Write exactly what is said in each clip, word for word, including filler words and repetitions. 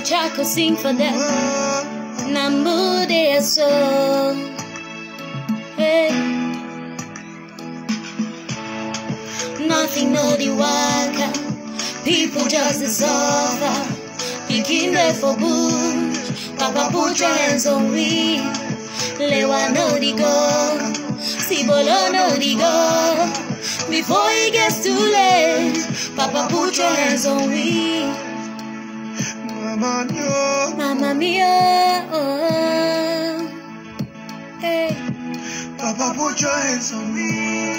Chaco sing for them. Nambu de so. Hey. Nothing no the waka. People just the suffer. Picking there for bush. Papa put your hands on me. Lewa no the go. Sibolo no the go. Before it gets too late, Papa put your hands on me. Mama mia, Mama mia, oh. Hey. Papa put your hands on me.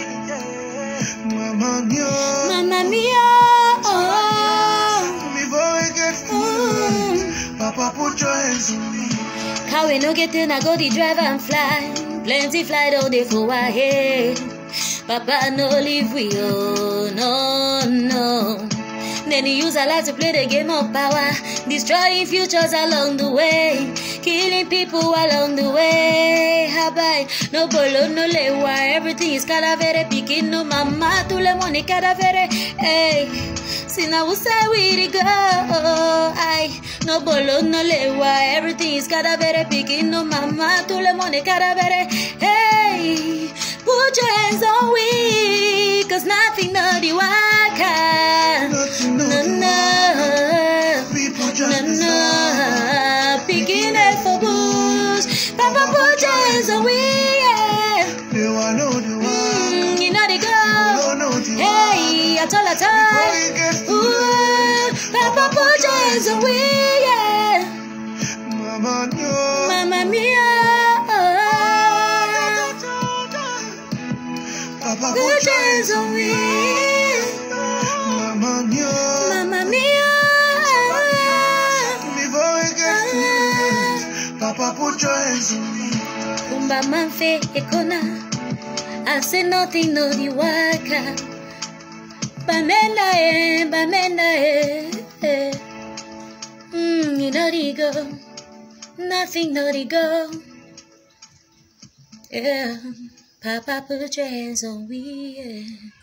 Mama mia, Mama mia, oh. Before it gets too late, Papa put your hands on me. Car we no get in, I go the drive and fly. Plenty flight all day for our head. Papa no leave we, oh, no, no. Then he use a lot to play the game of power, destroying futures along the way, killing people along the way. Habai, no bolo, no lewa, everything is calavere, picking no mama, to le money calavere, hey. See now we say we go, I no bolo, no lewa, everything is calavere, picking no mama, to le money calavere, hey. Put your hands on we, cause nothing no the waka. Nothing, No, nothing, no, people no, just no. decide. Picking it for bush. Papa, put your hands on we, yeah. They want know the one. Mm, you know the They girl. don't know the one. Hey, I told her, Before told. it gets too Ooh, late, Papa, put your hands on we, yeah. Mama mia, Mama mia, oh. Papa Put your hands on me. Mama mia, Mama mia. before it gets too late, Papa put your hands on me. Kumba manfe ekona. I say nothing no the waka. Bamenda eh, bamenda eh, eh. Mm, you know the go. Nothing no the go. Yeah. Papa put your hands on me, yeah.